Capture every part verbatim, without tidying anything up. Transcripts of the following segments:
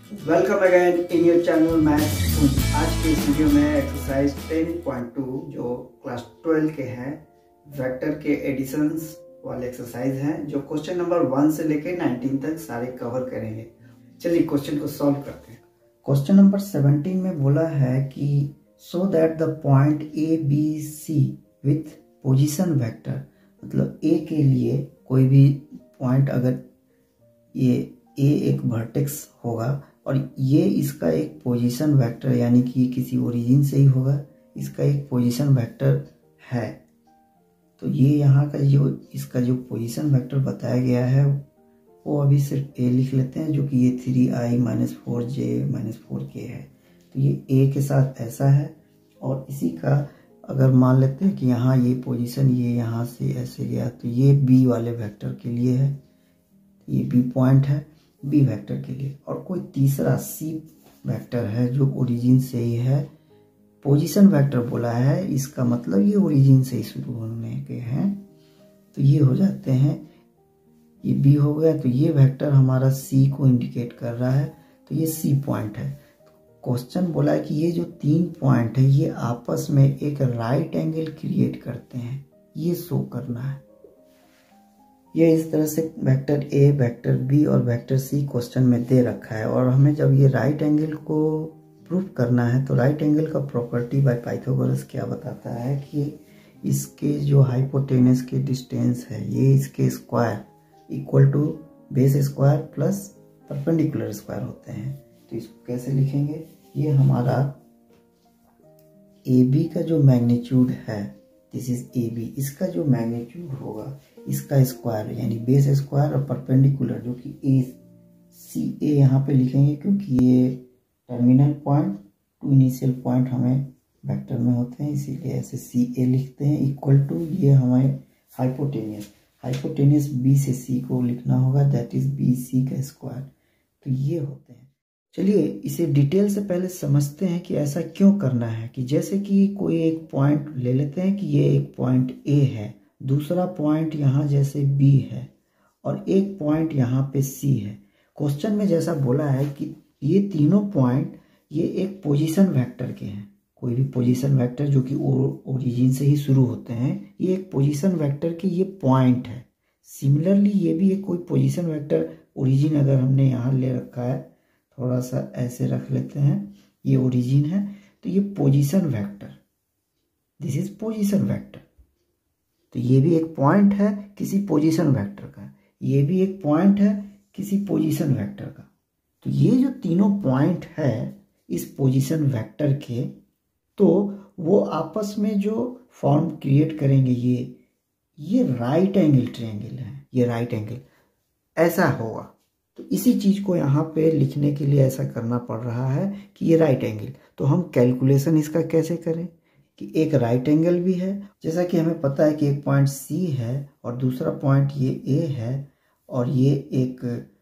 Welcome again in your channel maths. आज के इस वीडियो में एक्सरसाइज टेन पॉइंट टू जो क्लास ट्वेल्व के हैं वेक्टर के एडिशंस वाले एक्सरसाइज हैं, जो क्वेश्चन नंबर वन से लेके नाइनटीन तक सारे कवर करेंगे। चलिए क्वेश्चन को सॉल्व करते हैं। क्वेश्चन नंबर सेवनटीन में बोला है कि so that the point A B C with position vector, मतलब ए के लिए कोई भी पॉइंट, अगर ये ए एक वर्टेक्स होगा और ये इसका एक पोजीशन वेक्टर यानी कि किसी ओरिजिन से ही होगा, इसका एक पोजीशन वेक्टर है, तो ये यहाँ का जो इसका जो पोजीशन वेक्टर बताया गया है वो अभी सिर्फ ए लिख लेते हैं, जो कि ये three I minus four J minus four K है। तो ये ए के साथ ऐसा है, और इसी का अगर मान लेते हैं कि यहाँ ये पोजीशन ये यहाँ से ऐसे गया, तो ये बी वाले वेक्टर के लिए है, ये बी पॉइंट है बी वेक्टर के लिए। और कोई तीसरा सी वेक्टर है जो ओरिजिन से ही है, पोजीशन वेक्टर बोला है, इसका मतलब ये ओरिजिन से ही शुरू होने के हैं, तो ये हो जाते हैं, ये बी हो गया, तो ये वेक्टर हमारा सी को इंडिकेट कर रहा है, तो ये सी पॉइंट है। क्वेश्चन बोला है कि ये जो तीन पॉइंट है ये आपस में एक राइट एंगल क्रिएट करते हैं, ये शो करना है। ये इस तरह से वेक्टर ए, वेक्टर बी और वेक्टर सी क्वेश्चन में दे रखा है, और हमें जब ये राइट एंगल को प्रूव करना है तो राइट एंगल का प्रॉपर्टी बाय पाइथागोरस क्या बताता है कि इसके जो हाइपोटेनस के डिस्टेंस है ये इसके square equal to base square plus perpendicular square होते हैं। तो इसको कैसे लिखेंगे, ये हमारा ए बी का जो मैग्नीट्यूड है, दिस इज ए बी, इसका जो मैग्नीट्यूड होगा इसका स्क्वायर यानी बेस स्क्वायर और परपेंडिकुलर जो कि ए सी ए यहाँ पे लिखेंगे, क्योंकि ये terminal point to initial point हमें वेक्टर में होते हैं, इसीलिए ऐसे सी ए लिखते हैं, इक्वल टू ये हमें हाइपोटेनियस हाइपोटेनियस बी से सी को लिखना होगा, दैट इज बी सी का स्क्वायर। तो ये होते हैं। चलिए इसे डिटेल से पहले समझते हैं कि ऐसा क्यों करना है। कि जैसे कि कोई एक पॉइंट ले लेते हैं कि ये एक पॉइंट ए है, दूसरा पॉइंट यहाँ जैसे बी है, और एक पॉइंट यहाँ पे सी है। क्वेश्चन में जैसा बोला है कि ये तीनों पॉइंट ये एक पोजीशन वेक्टर के हैं, कोई भी पोजीशन वेक्टर जो कि ओरिजिन से ही शुरू होते हैं, ये एक पोजीशन वेक्टर के ये पॉइंट है। सिमिलरली ये भी एक कोई पोजीशन वेक्टर ओरिजिन अगर हमने यहाँ ले रखा है, थोड़ा सा ऐसे रख लेते हैं, ये ओरिजिन है, तो ये position vector, this is position vector. तो ये भी एक पॉइंट है किसी पोजीशन वेक्टर का, ये भी एक पॉइंट है किसी पोजीशन वेक्टर का। तो ये जो तीनों पॉइंट है इस पोजीशन वेक्टर के, तो वो आपस में जो फॉर्म क्रिएट करेंगे, ये ये राइट एंगल ट्रायंगल है, ये राइट एंगल ऐसा होगा। तो इसी चीज को यहाँ पे लिखने के लिए ऐसा करना पड़ रहा है कि ये राइट एंगल। तो हम कैलकुलेशन इसका कैसे करें कि एक राइट एंगल भी है, जैसा कि हमें पता है कि एक पॉइंट सी है और दूसरा पॉइंट ये ए है, और ये एक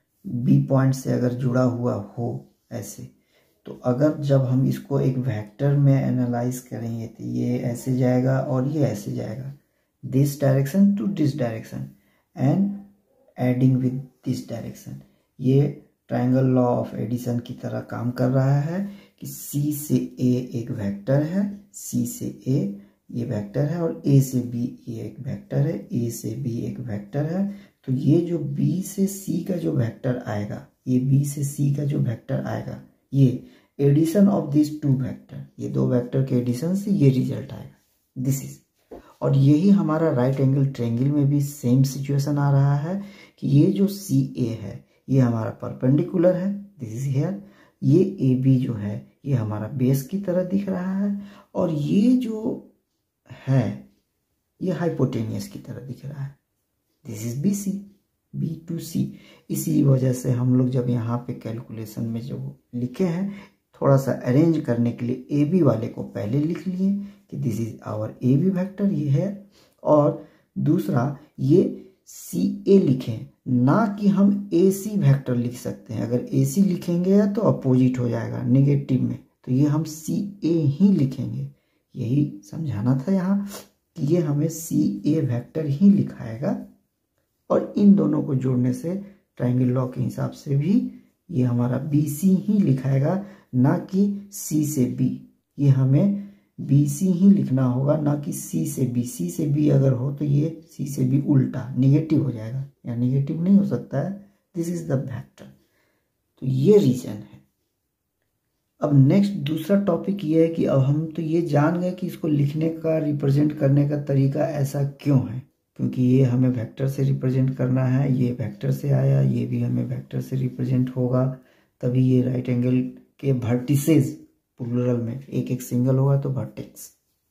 बी पॉइंट से अगर जुड़ा हुआ हो ऐसे, तो अगर जब हम इसको एक वेक्टर में एनालाइज करेंगे तो ये ऐसे जाएगा और ये ऐसे जाएगा, this direction to this direction and adding with this direction. ये ट्रायंगल लॉ ऑफ एडिशन की तरह काम कर रहा है कि सी से ए एक वेक्टर है, सी से ए ये वेक्टर है, और ए से बी ये एक वेक्टर है, ए से बी एक वेक्टर है। तो ये जो बी से सी का जो वेक्टर आएगा, ये बी से सी का जो वेक्टर आएगा, ये addition of this two vector, ये दो वेक्टर के एडिशन से ये रिजल्ट आएगा, दिस इज। और यही हमारा राइट एंगल ट्रायंगल में भी सेम सिचुएशन आ रहा है कि ये जो सी ए है ये हमारा परपेंडिकुलर है, दिस इज हियर, ये ए बी जो है ये हमारा बेस की तरह दिख रहा है, और ये जो है ये हाइपोटेनियस की तरह दिख रहा है, this is B C, B to C. इसी वजह से हम लोग जब यहाँ पे कैलकुलेशन में जो लिखे हैं, थोड़ा सा अरेंज करने के लिए ए बी वाले को पहले लिख लिए कि this is our A B vector, ये है, और दूसरा ये सी ए लिखें, ना कि हम ए सी वेक्टर लिख सकते हैं। अगर ए सी लिखेंगे तो अपोजिट हो जाएगा नेगेटिव में, तो ये हम सी ए ही लिखेंगे। यही समझाना था यहाँ कि ये हमें सी ए वेक्टर ही लिखाएगा, और इन दोनों को जोड़ने से ट्रायंगल लॉ के हिसाब से भी ये हमारा बी सी ही लिखाएगा, ना कि सी से बी। ये हमें बी सी ही लिखना होगा, ना कि सी से बी। सी से बी अगर हो तो ये सी से बी उल्टा नेगेटिव हो जाएगा, या नेगेटिव नहीं हो सकता है। This is the vector. तो ये रीजन है। अब नेक्स्ट दूसरा टॉपिक ये है कि अब हम तो ये जान गए कि इसको लिखने का, रिप्रेजेंट करने का तरीका ऐसा क्यों है, क्योंकि ये हमें वेक्टर से रिप्रेजेंट करना है। ये वेक्टर से आया, ये भी हमें वेक्टर से रिप्रेजेंट होगा, तभी ये राइट एंगल के वर्टिसेस, प्लूरल में, एक एक सिंगल होगा तो वर्टेक्स।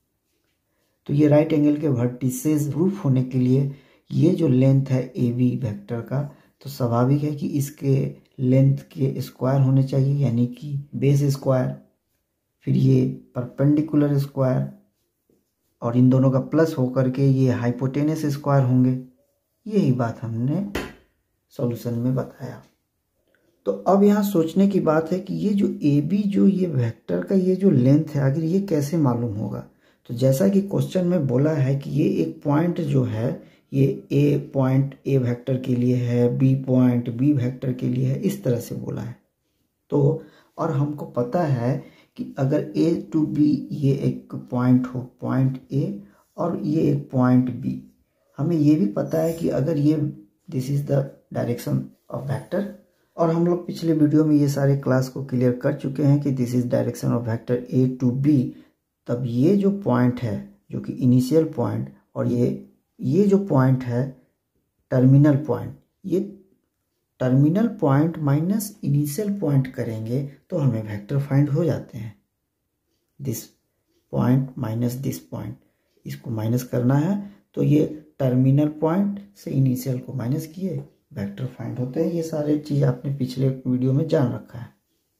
तो ये राइट एंगल के वर्टिसेस प्रूफ होने के लिए ये जो लेंथ है ए बी वेक्टर का, तो स्वाभाविक है कि इसके लेंथ के स्क्वायर होने चाहिए, यानी कि बेस स्क्वायर, फिर ये परपेंडिकुलर स्क्वायर, और इन दोनों का प्लस होकर के ये हाइपोटेनस स्क्वायर होंगे। यही बात हमने सॉल्यूशन में बताया। तो अब यहाँ सोचने की बात है कि ये जो ए बी, जो ये वेक्टर का ये जो लेंथ है, आखिर ये कैसे मालूम होगा। तो जैसा कि क्वेश्चन में बोला है कि ये एक पॉइंट जो है, ये ए पॉइंट ए वेक्टर के लिए है, बी पॉइंट बी वेक्टर के लिए है, इस तरह से बोला है। तो और हमको पता है कि अगर ए टू बी ये एक पॉइंट हो, पॉइंट ए, और ये एक पॉइंट बी, हमें ये भी पता है कि अगर ये this is the direction of vector, और हम लोग पिछले वीडियो में ये सारे क्लास को क्लियर कर चुके हैं कि this is direction of vector A to B. तब ये जो पॉइंट है, जो कि इनिशियल पॉइंट, और ये ये जो पॉइंट है टर्मिनल पॉइंट, ये terminal point minus initial point करेंगे तो हमें वेक्टर फाइंड हो जाते हैं। This point minus this point, इसको माइनस करना है तो ये टर्मिनल पॉइंट से इनिशियल को माइनस किए, वेक्टर फाइंड होते हैं। ये सारे चीज आपने पिछले वीडियो में जान रखा है।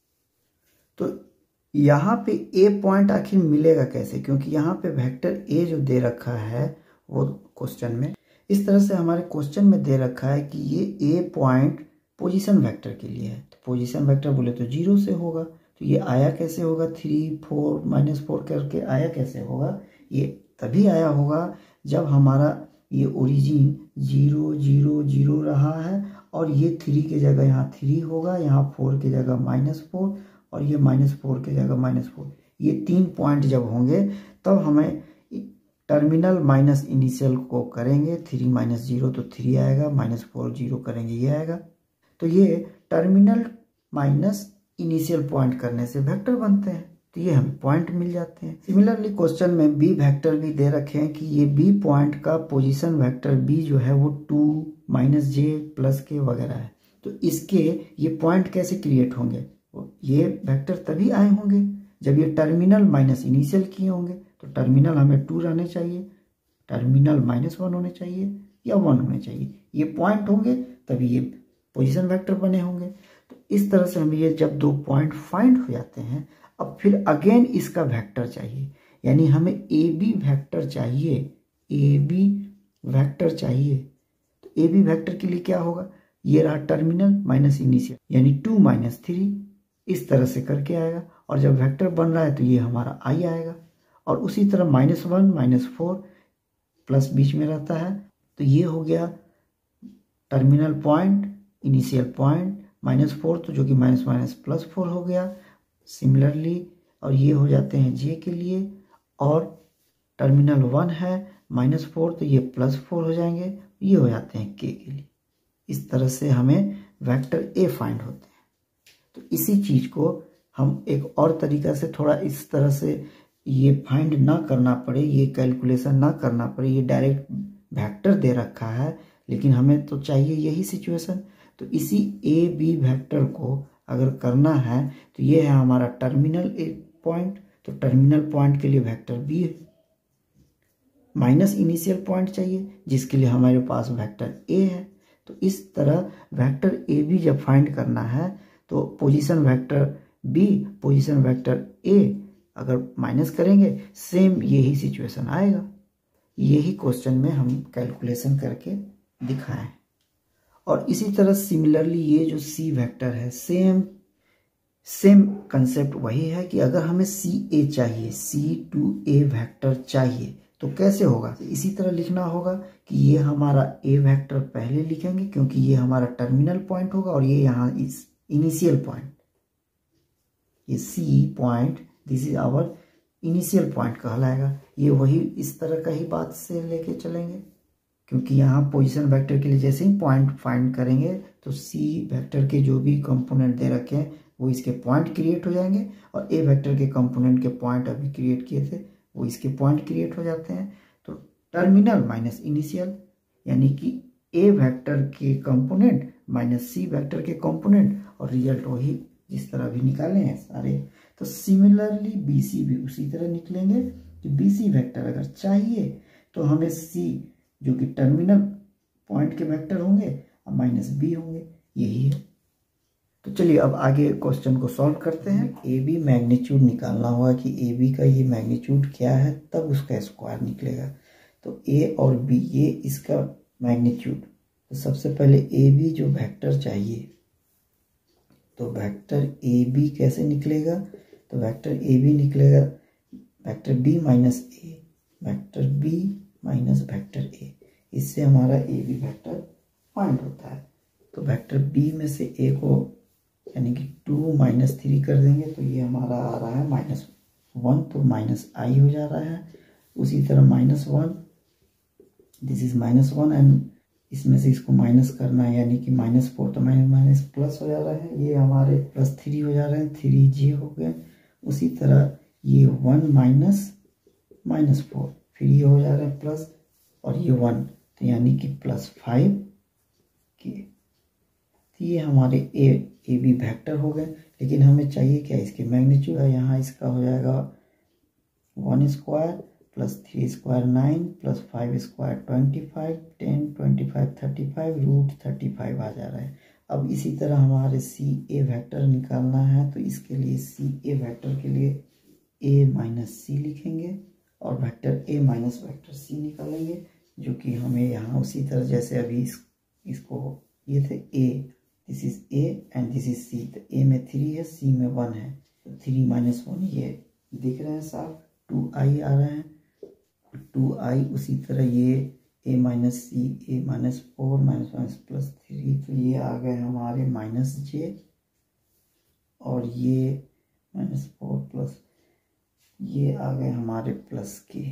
तो यहाँ पे ए पॉइंट आखिर मिलेगा कैसे, क्योंकि यहाँ पे वेक्टर ए जो दे रखा है वो क्वेश्चन में इस तरह से हमारे क्वेश्चन में दे रखा है कि ये ए पॉइंट पोजीशन वेक्टर के लिए है। तो पोजीशन वेक्टर बोले तो जीरो से होगा, तो ये आया कैसे होगा, थ्री फोर माइनस फोर करके आया कैसे होगा। ये तभी आया होगा जब हमारा ये ओरिजिन जीरो जीरो जीरो रहा है, और ये थ्री के जगह यहाँ थ्री होगा, यहाँ फोर के जगह माइनस फोर, और ये माइनस फोर के जगह माइनस फोर। ये तीन पॉइंट जब होंगे तब हमें टर्मिनल माइनस इनिशियल को करेंगे, थ्री माइनस जीरो तो थ्री आएगा, माइनस फोर जीरो करेंगे ये आएगा। तो ये टर्मिनल माइनस इनिशियल पॉइंट करने से वेक्टर बनते हैं, तो ये हमें पॉइंट मिल जाते हैं। सिमिलरली क्वेश्चन में बी वेक्टर भी दे रखे हैं कि ये बी पॉइंट का पोजीशन वेक्टर बी जो है वो टू माइनस जे प्लस के वगैरह है। तो इसके ये पॉइंट कैसे क्रिएट होंगे, ये वेक्टर तभी आए होंगे जब ये टर्मिनल माइनस इनिशियल किए होंगे। तो टर्मिनल हमें टू रहने चाहिए, टर्मिनल माइनस वन होने चाहिए, या वन होने चाहिए। ये पॉइंट होंगे तभी ये पोजीशन वेक्टर बने होंगे। तो इस तरह से हमें ये जब दो पॉइंट फाइंड हो जाते हैं, अब फिर अगेन इसका वेक्टर चाहिए, यानी हमें ए बी वेक्टर चाहिए, ए बी वेक्टर चाहिए। तो ए बी वेक्टर के लिए क्या होगा, ये रहा टर्मिनल माइनस इनिशियल, यानी टू माइनस थ्री, इस तरह से करके आएगा। और जब वेक्टर बन रहा है तो ये हमारा आई आएगा, और उसी तरह minus one minus four plus बीच में रहता है, तो ये हो गया terminal point initial point, minus four तो जो कि माइनस माइनस प्लस फोर हो गया सिमिलरली। और ये हो जाते हैं जे के लिए, और टर्मिनल वन है माइनस फोर तो ये प्लस फोर हो जाएंगे, ये हो जाते हैं के के लिए। इस तरह से हमें वेक्टर ए फाइंड होते हैं। तो इसी चीज को हम एक और तरीका से थोड़ा इस तरह से ये फाइंड ना करना पड़े, ये कैलकुलेशन ना करना पड़े, ये डायरेक्ट वेक्टर दे रखा है लेकिन हमें तो चाहिए यही सिचुएशन। तो इसी ए बी वेक्टर को अगर करना है तो ये है हमारा टर्मिनल ए पॉइंट, तो टर्मिनल पॉइंट के लिए वेक्टर बी है, माइनस इनिशियल पॉइंट चाहिए जिसके लिए हमारे पास वेक्टर ए है। तो इस तरह वेक्टर ए बी जब फाइंड करना है तो position vector B position vector A अगर माइनस करेंगे सेम यही सिचुएशन आएगा। यही क्वेश्चन में हम कैलकुलेशन करके दिखाएं। और इसी तरह सिमिलरली ये जो सी वेक्टर है, सेम सेम कंसेप्ट वही है कि अगर हमें सी ए चाहिए, सी टू ए वेक्टर चाहिए तो कैसे होगा, इसी तरह लिखना होगा कि ये हमारा ए वेक्टर पहले लिखेंगे क्योंकि ये हमारा टर्मिनल पॉइंट होगा और ये यहाँ इस इनिशियल पॉइंट, ये C point this is our initial point कहलाएगा। ये वही इस तरह का ही बात से लेके चलेंगे, क्योंकि यहाँ पोजीशन वेक्टर के लिए जैसे ही पॉइंट फाइंड करेंगे तो सी वेक्टर के जो भी कंपोनेंट दे रखे हैं वो इसके पॉइंट क्रिएट हो जाएंगे, और ए वेक्टर के कंपोनेंट के पॉइंट अभी क्रिएट किए थे वो इसके पॉइंट क्रिएट हो जाते हैं। तो टर्मिनल माइनस इनिशियल, यानी कि ए वेक्टर के कंपोनेंट माइनस सी वेक्टर के कंपोनेंट, और रिजल्ट वही जिस तरह भी निकाले हैं सारे। तो सिमिलरली बी सी भी उसी तरह निकलेंगे कि बी सी वेक्टर अगर चाहिए तो हमें सी जो कि टर्मिनल पॉइंट के वेक्टर होंगे और माइनस बी होंगे, यही है। तो चलिए अब आगे क्वेश्चन को सॉल्व करते हैं। ए बी मैग्नीट्यूड निकालना होगा कि ए बी का ये मैग्नीट्यूड क्या है, तब उसका स्क्वायर निकलेगा। तो ए और बी ये इसका मैग्नीट्यूड, तो सबसे पहले ए बी जो वेक्टर चाहिए, तो वेक्टर ए बी कैसे निकलेगा, तो वेक्टर ए बी निकलेगा vector B minus A, vector B minus vector A, इससे हमारा ए बी वेक्टर फाइंड होता है। तो वेक्टर बी में से ए को यानी कि टू माइनस थ्री कर देंगे तो ये हमारा आ रहा है माइनस वन, तो माइनस आई हो जा रहा है। उसी तरह minus one, this is minus one, and इसमें से इसको माइनस करना है यानी कि माइनस फोर, तो माइनस माइनस प्लस हो जा रहा है, ये हमारे प्लस थ्री हो जा रहे हैं, थ्री जे हो गए। उसी तरह ये वन माइनस माइनस फोर, फिर ये हो जा रहा है प्लस, और ये वन, तो यानी कि प्लस फाइव के। तो ये हमारे ए ए बी वेक्टर हो गए। लेकिन हमें चाहिए क्या, इसके मैग्नीट्यूड है। यहाँ इसका हो जाएगा one square plus three square nine plus five square twenty five, ten twenty five thirty five, root thirty five आ जा रहा है। अब इसी तरह हमारे सी ए वेक्टर निकालना है, तो इसके लिए सी ए वेक्टर के लिए ए माइनस सी लिखेंगे और vector A minus vector C निकालेंगे, जो कि हमें यहाँ उसी तरह जैसे अभी इस इसको ये थे A, this is A and this is C. तो ए में थ्री है, सी में वन है, तो थ्री माइनस वन ये दिख रहे हैं साफ, टू आई आ रहे हैं, टू आई। उसी तरह ये A minus C, A minus four minus minus plus three, तो ये आ गए हमारे माइनस जे, और ये माइनस फोर प्लस ये आ गए हमारे प्लस के।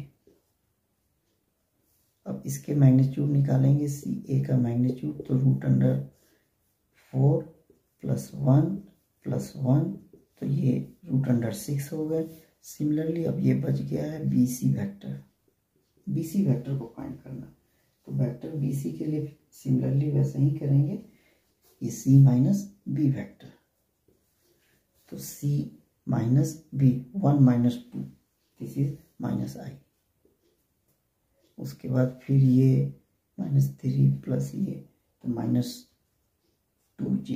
अब इसके मैग्नीट्यूड निकालेंगे, सी ए का मैग्नीट्यूड, तो root under four plus one plus one, तो ये रूट अंडर सिक्स हो गए। सिमिलरली अब ये बच गया है B C vector, B C vector को फाइंड करना। तो वेक्टर बी सी के लिए सिमिलरली वैसे ही करेंगे, ये सी माइनस बी वेक्टर, तो C minus B, one minus two, this is minus I. उसके बाद फिर ये माइनस थ्री प्लस ये, तो minus two J,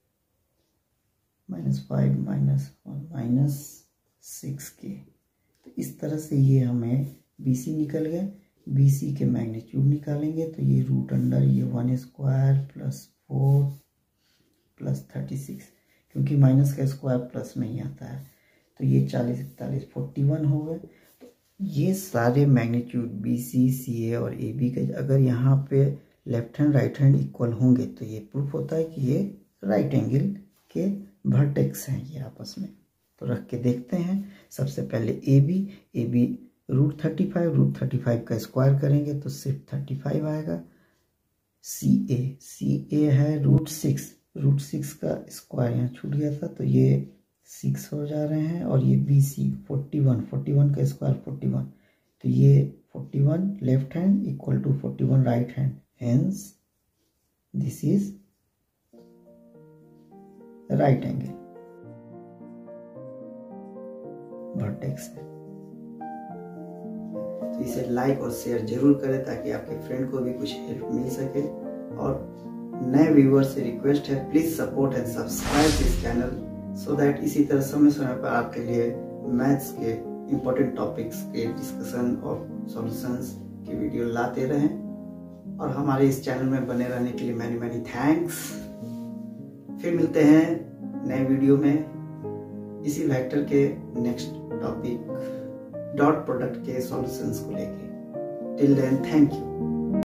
minus five minus one minus six K. तो इस तरह से ये हमें बी सी निकल गए। बी सी के मैग्नीट्यूड निकालेंगे, तो ये रूट अंडर ये one square plus four plus thirty six, क्योंकि माइनस का स्क्वायर प्लस में ही आता है, तो ये चालीस इकतालीस फोर्टी वन हो गए। तो ये सारे मैग्नीट्यूड बी सी, सी ए और ए बी के अगर यहाँ पे left hand right hand equal होंगे तो ये प्रूफ होता है कि ये राइट एंगल के वर्टेक्स हैं ये आपस में। तो रख के देखते हैं। सबसे पहले A B, A B root thirty five, root thirty five का स्क्वायर करेंगे तो सिर्फ थर्टी फाइव आएगा। सी ए, सी ए है रूट सिक्स, रूट सिक्स का स्क्वायर यहाँ छूट गया था तो ये सिक्स हो जा रहे हैं। और ये B C forty one, forty one का स्क्वायर फोर्टी वन, तो ये forty one left hand equal to forty one right hand, hence this is right angle vertex है। तो इसे लाइक और शेयर जरूर करें ताकि आपके फ्रेंड को भी कुछ हेल्प मिल सके। और नए व्यूअर से रिक्वेस्ट है, please support and subscribe this channel so that इसी तरह समय समय पर आपके लिए मैथ्स के इम्पोर्टेंट टॉपिक्स के डिस्कशन और सॉल्यूशंस की वीडियो लाते रहें। और हमारे इस चैनल में बने रहने के लिए मैनी मैनी थैंक्स। फिर मिलते हैं नए वीडियो में इसी वेक्टर के नेक्स्ट टॉपिक डॉट प्रोडक्ट के सॉल्यूशंस को लेके। Till then thank you.